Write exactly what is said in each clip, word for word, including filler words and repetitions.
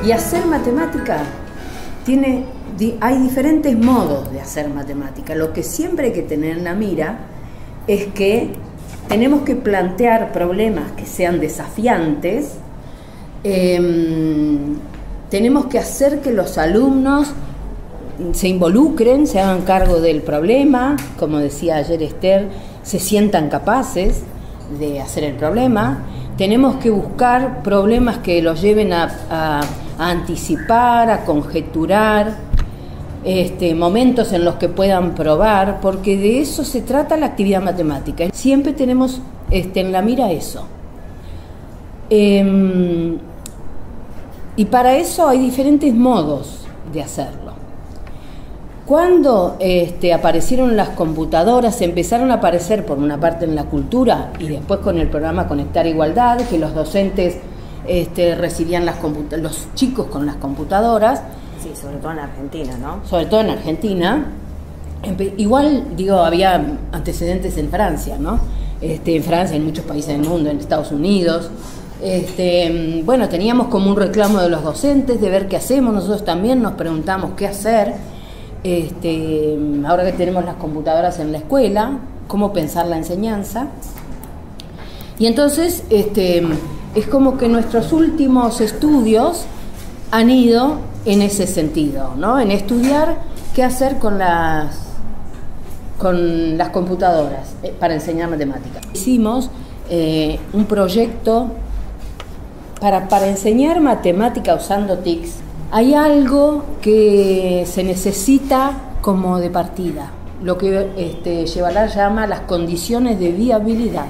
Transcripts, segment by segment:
Y hacer matemática tiene, hay diferentes modos de hacer matemática. Lo que siempre hay que tener en la mira es que tenemos que plantear problemas que sean desafiantes, eh, tenemos que hacer que los alumnos se involucren, se hagan cargo del problema, como decía ayer Esther, se sientan capaces de hacer el problema. Tenemos que buscar problemas que los lleven a, a, a anticipar, a conjeturar, este, momentos en los que puedan probar, porque de eso se trata la actividad matemática. Siempre tenemos este, en la mira eso. Eh, y para eso hay diferentes modos de hacerlo. Cuando este, aparecieron las computadoras, empezaron a aparecer por una parte en la cultura y después con el programa Conectar Igualdad, que los docentes este, recibían las los chicos con las computadoras. Sí, sobre todo en Argentina, ¿no? Sobre todo en Argentina. Igual, digo, había antecedentes en Francia, ¿no? Este, en Francia, en muchos países del mundo, en Estados Unidos. Este, bueno, teníamos como un reclamo de los docentes de ver qué hacemos. Nosotros también nos preguntamos qué hacer. Este, ahora que tenemos las computadoras en la escuela, cómo pensar la enseñanza. Y entonces este, es como que nuestros últimos estudios han ido en ese sentido, ¿no? En estudiar qué hacer con las, con las computadoras eh, para enseñar matemáticas. Hicimos eh, un proyecto para, para enseñar matemática usando T I C S. Hay algo que se necesita como de partida, lo que este, Yevalar llama las condiciones de viabilidad.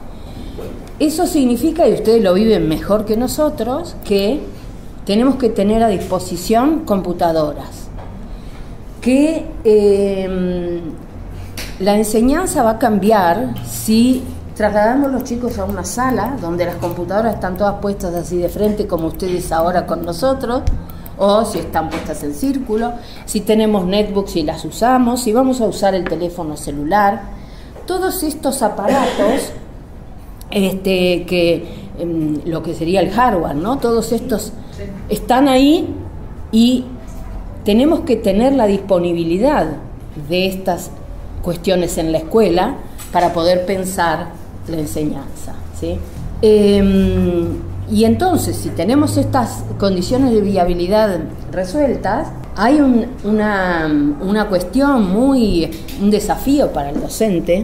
Eso significa, y ustedes lo viven mejor que nosotros, que tenemos que tener a disposición computadoras, que eh, la enseñanza va a cambiar si trasladamos a los chicos a una sala donde las computadoras están todas puestas así de frente como ustedes ahora con nosotros, o si están puestas en círculo, si tenemos netbooks y las usamos, si vamos a usar el teléfono celular. Todos estos aparatos, este, que eh, lo que sería el hardware, ¿no? Todos estos están ahí y tenemos que tener la disponibilidad de estas cuestiones en la escuela para poder pensar la enseñanza, ¿sí? Eh, Y entonces, si tenemos estas condiciones de viabilidad resueltas, hay un, una, una cuestión muy, un desafío para el docente,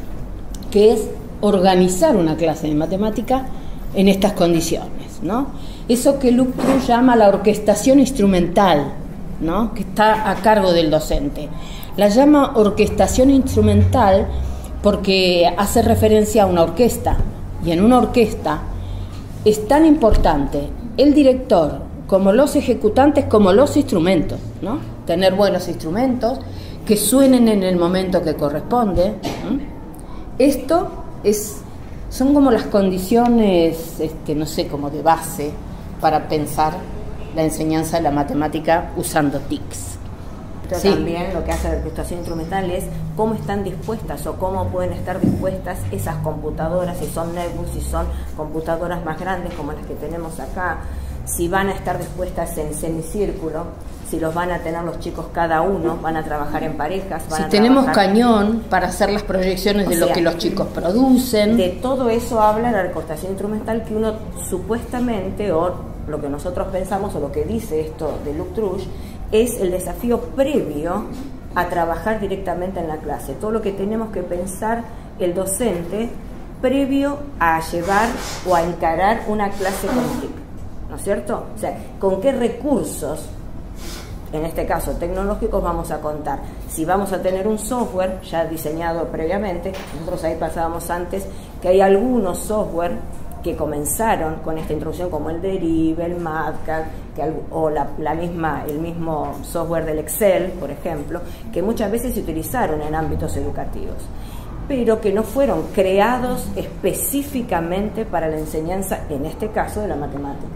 que es organizar una clase de matemática en estas condiciones, ¿no? Eso que Luc Truch llama la orquestación instrumental, ¿no? Que está a cargo del docente. La llama orquestación instrumental porque hace referencia a una orquesta, y en una orquesta es tan importante el director como los ejecutantes como los instrumentos, ¿no? Tener buenos instrumentos que suenen en el momento que corresponde, ¿no? Esto es, son como las condiciones, este, no sé, como de base para pensar la enseñanza de la matemática usando T I C S. Pero sí. También lo que hace la orquestación instrumental es cómo están dispuestas o cómo pueden estar dispuestas esas computadoras, si son netbooks, si son computadoras más grandes como las que tenemos acá, si van a estar dispuestas en semicírculo, si los van a tener los chicos cada uno, van a trabajar en parejas. Van si a tenemos trabajar... cañón para hacer las proyecciones de o sea, lo que los chicos producen. De todo eso habla la orquestación instrumental, que uno supuestamente, o lo que nosotros pensamos, o lo que dice esto de Luc Truch, es el desafío previo a trabajar directamente en la clase. Todo lo que tenemos que pensar el docente previo a llevar o a encarar una clase con T I C, ¿no es cierto? O sea, con qué recursos, en este caso tecnológicos, vamos a contar. Si vamos a tener un software ya diseñado previamente, nosotros ahí pasábamos antes que hay algunos software que comenzaron con esta introducción, como el Derive, el MATLAB, que, o la, la misma, el mismo software del Excel, por ejemplo, que muchas veces se utilizaron en ámbitos educativos, pero que no fueron creados específicamente para la enseñanza, en este caso, de la matemática.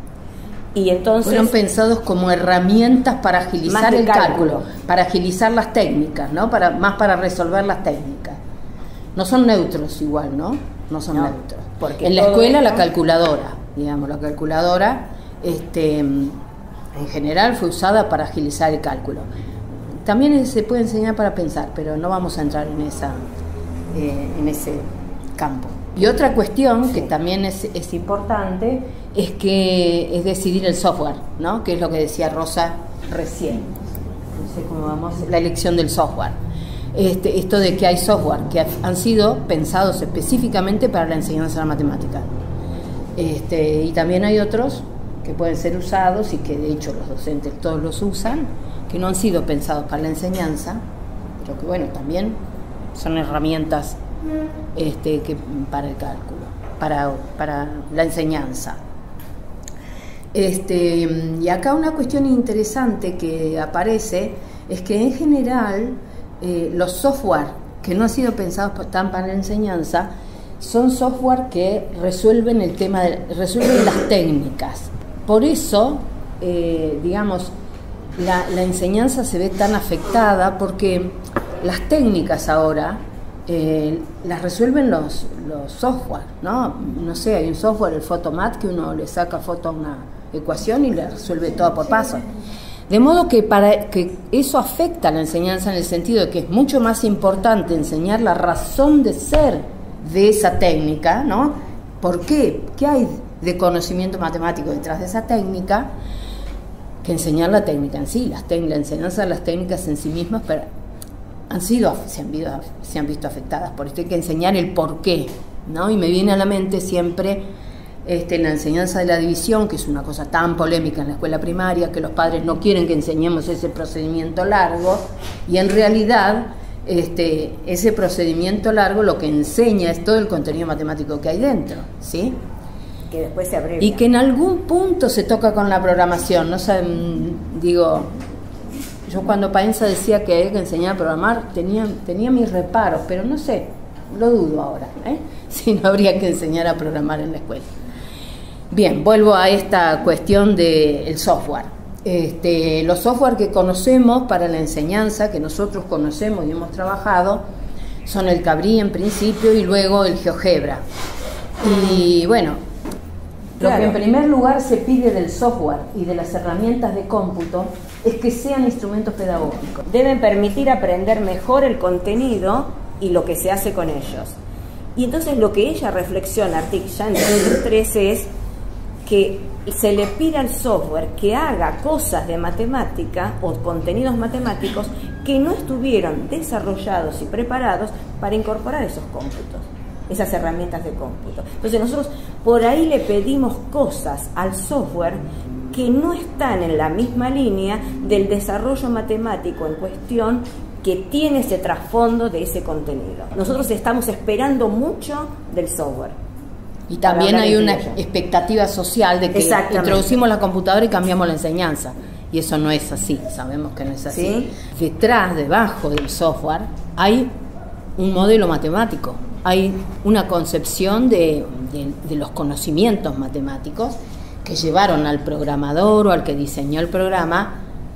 Y entonces fueron pensados como herramientas para agilizar el cálculo, cálculo, para agilizar las técnicas, ¿no? Para, más para resolver las técnicas. No son neutros igual, ¿no? No son no, neutros. Porque en la escuela esto... la calculadora, digamos, la calculadora este, en general fue usada para agilizar el cálculo. También se puede enseñar para pensar, pero no vamos a entrar en, esa, eh, en ese campo. Y otra cuestión que también es, es importante es que es decidir el software, ¿no? Que es lo que decía Rosa recién. No sé cómo vamos, la elección del software. Este, esto de que hay software que han sido pensados específicamente para la enseñanza de la matemática. Este, y también hay otros que pueden ser usados y que de hecho los docentes todos los usan, que no han sido pensados para la enseñanza, pero que bueno, también son herramientas este, que, para el cálculo, para, para la enseñanza. Este, y acá una cuestión interesante que aparece es que en general eh, los software que no han sido pensados tan para la enseñanza son software que resuelven el tema de, resuelven las técnicas. Por eso, eh, digamos, la, la enseñanza se ve tan afectada porque las técnicas ahora eh, las resuelven los, los software, ¿no? No sé, hay un software, el Photomat, que uno le saca foto a una ecuación y le resuelve todo por paso. De modo que para que eso afecta a la enseñanza en el sentido de que es mucho más importante enseñar la razón de ser de esa técnica, ¿no? ¿Por qué? ¿Qué hay de conocimiento matemático detrás de esa técnica? Que enseñar la técnica en sí, las la enseñanza de las técnicas en sí mismas, pero han sido, se han, visto, se han visto afectadas. Por esto hay que enseñar el por qué, ¿no? Y me viene a la mente siempre este, la enseñanza de la división, que es una cosa tan polémica en la escuela primaria, que los padres no quieren que enseñemos ese procedimiento largo, y en realidad este, ese procedimiento largo lo que enseña es todo el contenido matemático que hay dentro, ¿sí? Que después se abrevia. Y que en algún punto se toca con la programación, no sé, digo, yo cuando Paenza decía que había que enseñar a programar, tenía, tenía mis reparos, pero no sé, lo dudo ahora, ¿eh? Si no habría que enseñar a programar en la escuela. Bien, vuelvo a esta cuestión del software. Este, los software que conocemos para la enseñanza, que nosotros conocemos y hemos trabajado, son el Cabrí en principio y luego el GeoGebra. Y bueno, claro, lo que en primer lugar se pide del software y de las herramientas de cómputo es que sean instrumentos pedagógicos. Deben permitir aprender mejor el contenido y lo que se hace con ellos. Y entonces lo que ella reflexiona ya en el trece es que se le pide al software que haga cosas de matemática o contenidos matemáticos que no estuvieron desarrollados y preparados para incorporar esos cómputos, esas herramientas de cómputo. Entonces nosotros por ahí le pedimos cosas al software que no están en la misma línea del desarrollo matemático en cuestión que tiene ese trasfondo de ese contenido. Nosotros estamos esperando mucho del software. Y también hay una expectativa social de que introducimos la computadora y cambiamos la enseñanza. Y eso no es así, sabemos que no es así. ¿Sí? Detrás, debajo del software, hay un modelo matemático, hay una concepción de, de, de los conocimientos matemáticos que llevaron al programador o al que diseñó el programa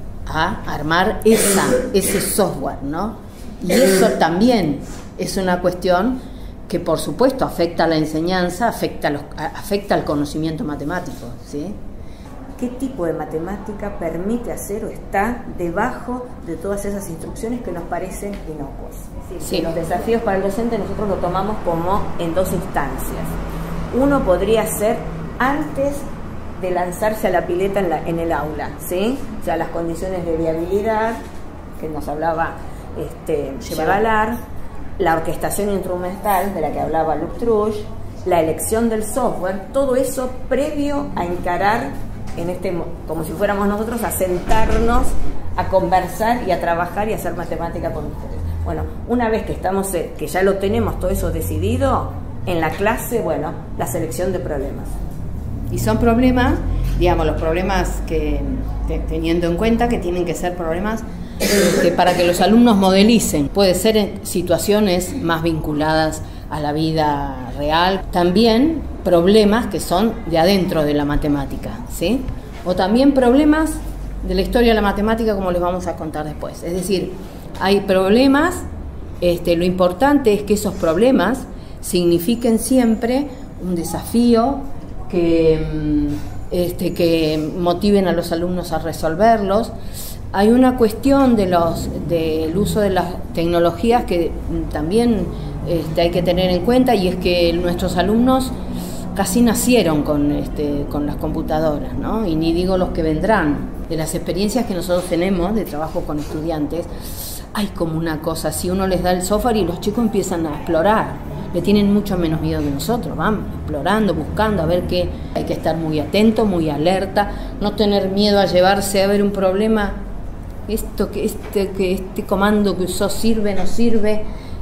a armar esa, ese software, ¿no? Y eso también es una cuestión que por supuesto afecta a la enseñanza, afecta, a los, afecta al conocimiento matemático, ¿sí? ¿Qué tipo de matemática permite hacer o está debajo de todas esas instrucciones que nos parecen inocuas? Es decir, sí. Los desafíos para el docente nosotros lo tomamos como en dos instancias. Uno podría ser antes de lanzarse a la pileta en, la, en el aula, ¿sí? O sea, las condiciones de viabilidad que nos hablaba este, Chevalar, la orquestación instrumental de la que hablaba Luc Truch, la elección del software, todo eso previo a encarar en este, como si fuéramos nosotros a sentarnos, a conversar y a trabajar y a hacer matemática con ustedes. Bueno, una vez que estamos, que ya lo tenemos todo eso decidido, en la clase, bueno, la selección de problemas. Y son problemas, digamos, los problemas que, teniendo en cuenta que tienen que ser problemas que para que los alumnos modelicen, puede ser en situaciones más vinculadas a la vida real, también problemas que son de adentro de la matemática, ¿sí? O también problemas de la historia de la matemática, como les vamos a contar después. Es decir, hay problemas, este, lo importante es que esos problemas signifiquen siempre un desafío que, este, que motiven a los alumnos a resolverlos. Hay una cuestión de los, del uso de las tecnologías que también este, hay que tener en cuenta, y es que nuestros alumnos casi nacieron con, este, con las computadoras, ¿no? Y ni digo los que vendrán. De las experiencias que nosotros tenemos de trabajo con estudiantes, hay como una cosa, si uno les da el software y los chicos empiezan a explorar, le tienen mucho menos miedo que nosotros, van explorando, buscando, a ver qué, hay que estar muy atento, muy alerta, no tener miedo a llevarse a ver un problema, esto que este, que este comando que usó sirve, no sirve,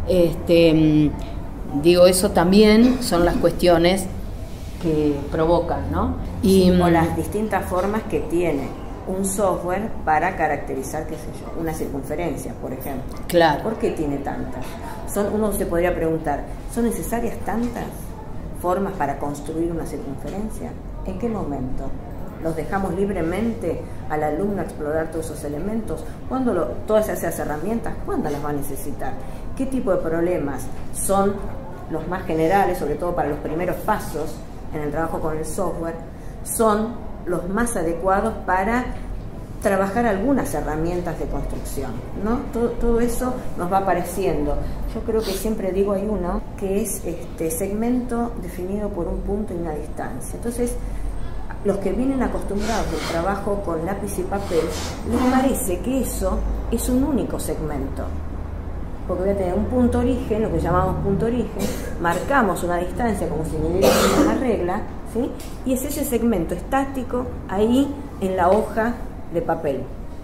este, digo, eso también son las cuestiones que provocan, ¿no? Y o las distintas formas que tiene un software para caracterizar, qué sé yo, una circunferencia, por ejemplo. Claro. ¿Por qué tiene tantas? Son, uno se podría preguntar, ¿son necesarias tantas formas para construir una circunferencia? ¿En qué momento? ¿Los dejamos libremente al alumno a explorar todos esos elementos? ¿Cuándo lo, todas esas herramientas, cuándo las va a necesitar? ¿Qué tipo de problemas son los más generales, sobre todo para los primeros pasos en el trabajo con el software? Son los más adecuados para trabajar algunas herramientas de construcción, ¿no? Todo, todo eso nos va apareciendo. Yo creo que siempre digo, hay uno que es este segmento definido por un punto y una distancia. Entonces, los que vienen acostumbrados al trabajo con lápiz y papel, les parece que eso es un único segmento. Porque voy a tener un punto origen, lo que llamamos punto origen, marcamos una distancia como si midiéramos una regla, ¿sí? Y es ese segmento estático ahí en la hoja de papel.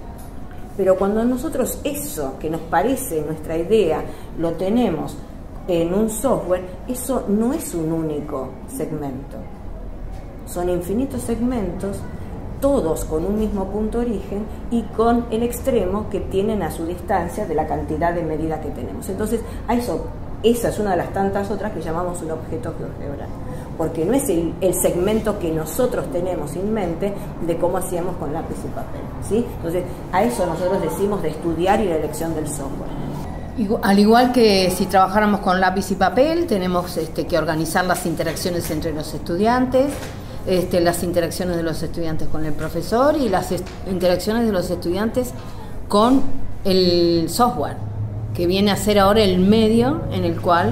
Pero cuando nosotros eso que nos parece nuestra idea lo tenemos en un software, eso no es un único segmento. Son infinitos segmentos, todos con un mismo punto origen y con el extremo que tienen a su distancia de la cantidad de medida que tenemos. Entonces, a eso, esa es una de las tantas otras que llamamos un objeto GeoGebra, porque no es el, el segmento que nosotros tenemos en mente de cómo hacíamos con lápiz y papel, ¿sí? Entonces, a eso nosotros decimos de estudiar y la elección del software. Al igual que si trabajáramos con lápiz y papel, tenemos este, que organizar las interacciones entre los estudiantes, Este, las interacciones de los estudiantes con el profesor y las interacciones de los estudiantes con el software, que viene a ser ahora el medio en el cual,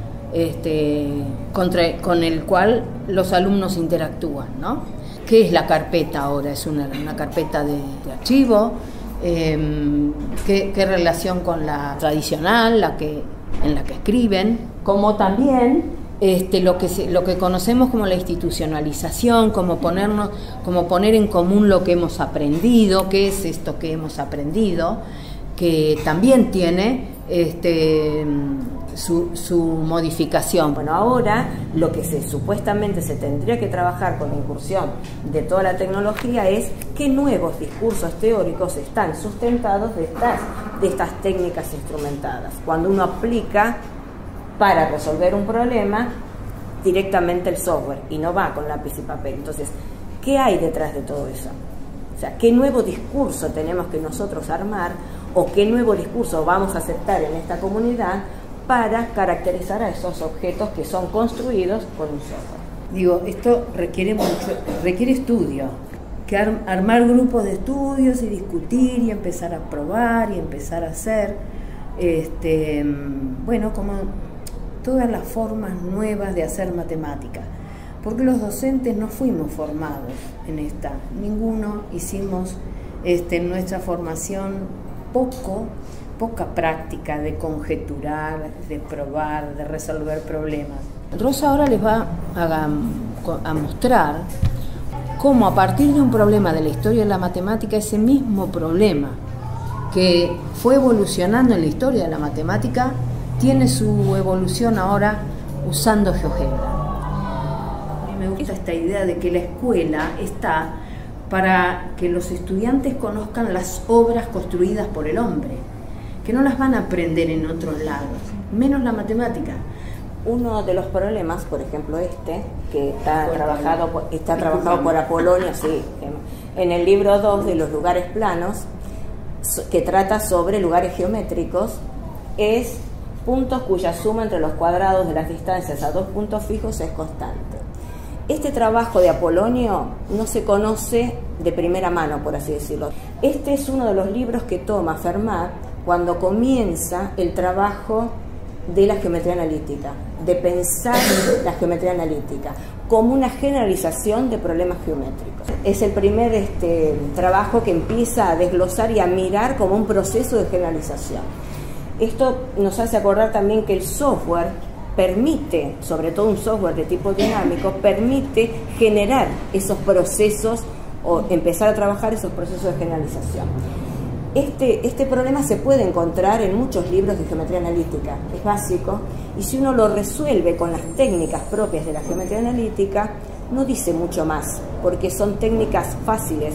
este, contra, con el cual los alumnos interactúan, ¿no? ¿Qué es la carpeta ahora? Es una, una carpeta de, de archivo. Eh, ¿qué, ¿Qué relación con la tradicional, la que, en la que escriben? Como también Este, lo que se, lo que conocemos como la institucionalización, como ponernos, como poner en común lo que hemos aprendido, qué es esto que hemos aprendido, que también tiene este, su, su modificación. Bueno, ahora lo que se, supuestamente se tendría que trabajar con la incursión de toda la tecnología es qué nuevos discursos teóricos están sustentados de estas, de estas técnicas instrumentadas. Cuando uno aplica para resolver un problema directamente el software y no va con lápiz y papel. Entonces, ¿qué hay detrás de todo eso? O sea, ¿qué nuevo discurso tenemos que nosotros armar o qué nuevo discurso vamos a aceptar en esta comunidad para caracterizar a esos objetos que son construidos con un software? Digo, esto requiere mucho, requiere estudio, que ar, armar grupos de estudios y discutir y empezar a probar y empezar a hacer, este, bueno, como todas las formas nuevas de hacer matemática, porque los docentes no fuimos formados en esta, ninguno hicimos este, en nuestra formación poco, poca práctica de conjeturar, de probar, de resolver problemas. Rosa ahora les va a, a mostrar cómo a partir de un problema de la historia de la matemática, ese mismo problema que fue evolucionando en la historia de la matemática, tiene su evolución ahora usando GeoGebra. A mí me gusta esta idea de que la escuela está para que los estudiantes conozcan las obras construidas por el hombre, que no las van a aprender en otros lados, menos la matemática. Uno de los problemas, por ejemplo este, que está por trabajado por, está trabajado por Apolonio, sí, en el libro dos de los lugares planos, que trata sobre lugares geométricos, es puntos cuya suma entre los cuadrados de las distancias a dos puntos fijos es constante. Este trabajo de Apolonio no se conoce de primera mano, por así decirlo. Este es uno de los libros que toma Fermat cuando comienza el trabajo de la geometría analítica, de pensar la geometría analítica como una generalización de problemas geométricos. Es el primer este, trabajo que empieza a desglosar y a mirar como un proceso de generalización. Esto nos hace acordar también que el software permite, sobre todo un software de tipo dinámico, permite generar esos procesos o empezar a trabajar esos procesos de generalización. Este, este problema se puede encontrar en muchos libros de geometría analítica, es básico, y si uno lo resuelve con las técnicas propias de la geometría analítica, no dice mucho más, porque son técnicas fáciles.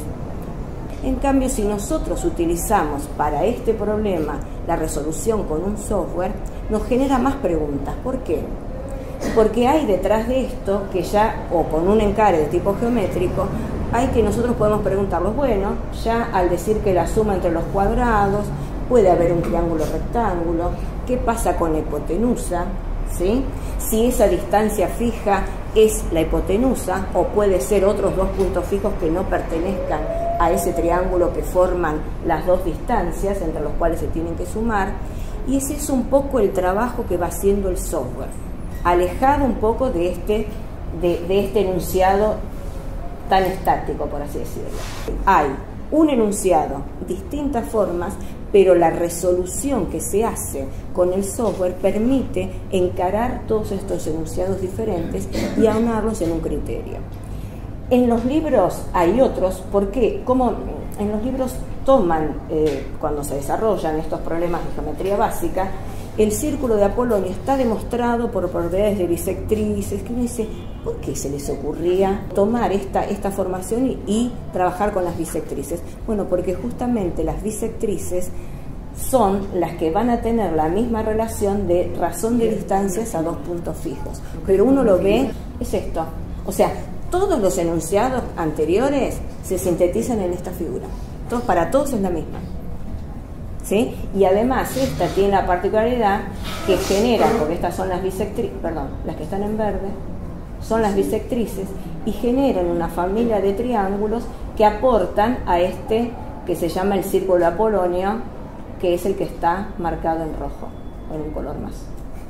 En cambio, si nosotros utilizamos para este problema la resolución con un software, nos genera más preguntas. ¿Por qué? Porque hay detrás de esto que ya, o con un encare de tipo geométrico, hay que nosotros podemos preguntarlos, bueno, ya al decir que la suma entre los cuadrados, puede haber un triángulo rectángulo, ¿qué pasa con la hipotenusa? ¿Sí? Si esa distancia fija es la hipotenusa, o puede ser otros dos puntos fijos que no pertenezcan a ese triángulo que forman las dos distancias entre los cuales se tienen que sumar, y ese es un poco el trabajo que va haciendo el software, alejado un poco de este, de, de este enunciado tan estático, por así decirlo. Hay un enunciado, distintas formas, pero la resolución que se hace con el software permite encarar todos estos enunciados diferentes y aunarlos en un criterio. En los libros hay otros, porque como en los libros toman, eh, cuando se desarrollan estos problemas de geometría básica, el círculo de Apolonio está demostrado por propiedades de bisectrices, que uno dice, ¿por qué se les ocurría tomar esta, esta formación y, y trabajar con las bisectrices? Bueno, porque justamente las bisectrices son las que van a tener la misma relación de razón de distancias a dos puntos fijos. Pero uno lo ve, es esto. O sea, todos los enunciados anteriores se sintetizan en esta figura. Todos, para todos es la misma. ¿Sí? Y además esta tiene la particularidad que genera, porque estas son las bisectrices, perdón, las que están en verde, son las bisectrices y generan una familia de triángulos que aportan a este que se llama el círculo de Apolonio, que es el que está marcado en rojo, en un color más.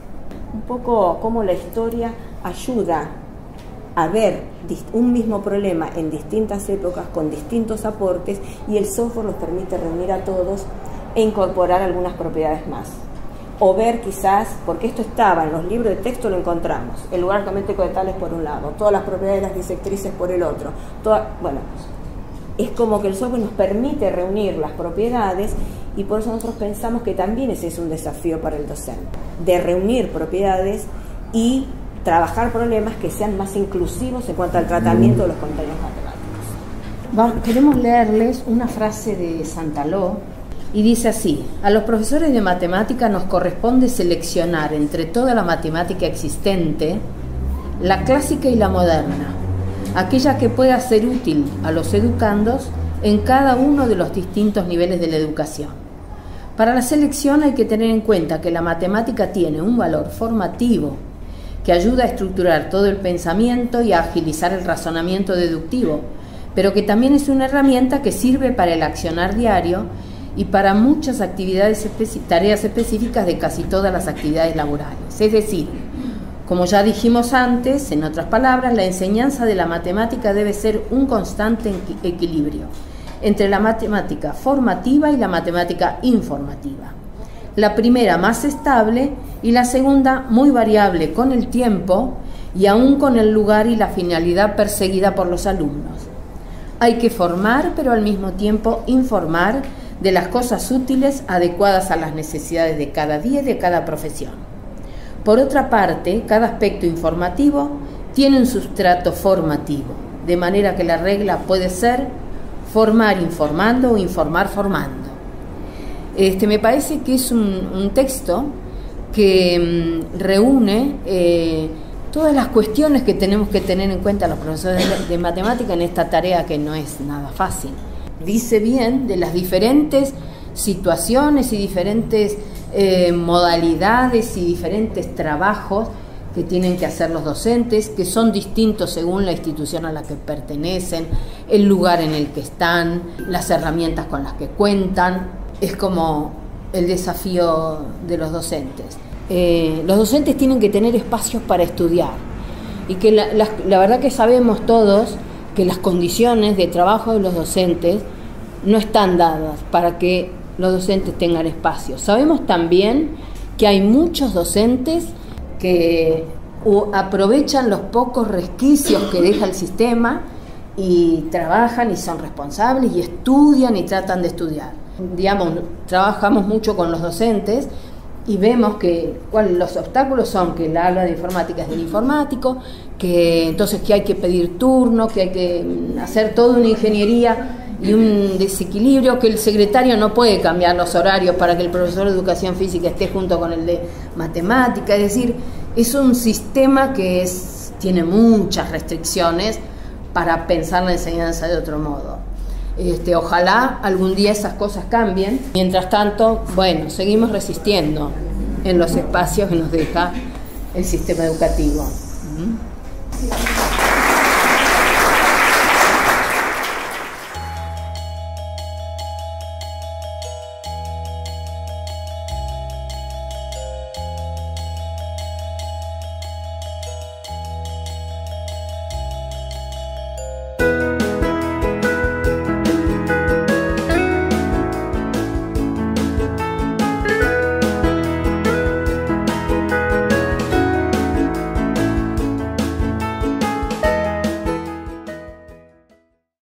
Un poco cómo la historia ayuda a ver un mismo problema en distintas épocas, con distintos aportes, y el software los permite reunir a todos e incorporar algunas propiedades más. O ver quizás, porque esto estaba en los libros de texto, lo encontramos, el lugar geométrico de tales por un lado, todas las propiedades de las bisectrices por el otro. Toda, bueno, es como que el software nos permite reunir las propiedades, y por eso nosotros pensamos que también ese es un desafío para el docente, de reunir propiedades y trabajar problemas que sean más inclusivos en cuanto al tratamiento de los contenidos matemáticos. Va, queremos leerles una frase de Santaló, y dice así: a los profesores de matemática nos corresponde seleccionar entre toda la matemática existente, la clásica y la moderna, aquella que pueda ser útil a los educandos en cada uno de los distintos niveles de la educación. Para la selección hay que tener en cuenta que la matemática tiene un valor formativo que ayuda a estructurar todo el pensamiento y a agilizar el razonamiento deductivo, pero que también es una herramienta que sirve para el accionar diario y para muchas actividades, tareas específicas de casi todas las actividades laborales. Es decir, como ya dijimos antes, en otras palabras, la enseñanza de la matemática debe ser un constante equilibrio entre la matemática formativa y la matemática informativa. La primera más estable y la segunda muy variable con el tiempo y aún con el lugar y la finalidad perseguida por los alumnos. Hay que formar, pero al mismo tiempo informar de las cosas útiles adecuadas a las necesidades de cada día y de cada profesión. Por otra parte, cada aspecto informativo tiene un sustrato formativo, de manera que la regla puede ser formar informando o informar formando. Este, me parece que es un, un texto que mmm, reúne eh, todas las cuestiones que tenemos que tener en cuenta los profesores de, de matemática en esta tarea que no es nada fácil. Dice bien de las diferentes situaciones y diferentes eh, modalidades y diferentes trabajos que tienen que hacer los docentes, que son distintos según la institución a la que pertenecen, el lugar en el que están, las herramientas con las que cuentan. Es como el desafío de los docentes. Eh, los docentes tienen que tener espacios para estudiar y que la, la, la verdad que sabemos todos que las condiciones de trabajo de los docentes no están dadas para que los docentes tengan espacio. Sabemos también que hay muchos docentes que aprovechan los pocos resquicios que deja el sistema y trabajan y son responsables y estudian y tratan de estudiar. Digamos, trabajamos mucho con los docentes y vemos que cuál, los obstáculos son que la aula de informática es del informático, que entonces que hay que pedir turno, que hay que hacer toda una ingeniería y un desequilibrio, que el secretario no puede cambiar los horarios para que el profesor de educación física esté junto con el de matemática. Es decir, es un sistema que es, tiene muchas restricciones para pensar la enseñanza de otro modo. Este, ojalá algún día esas cosas cambien. Mientras tanto, bueno, seguimos resistiendo en los espacios que nos deja el sistema educativo. ¿Mm?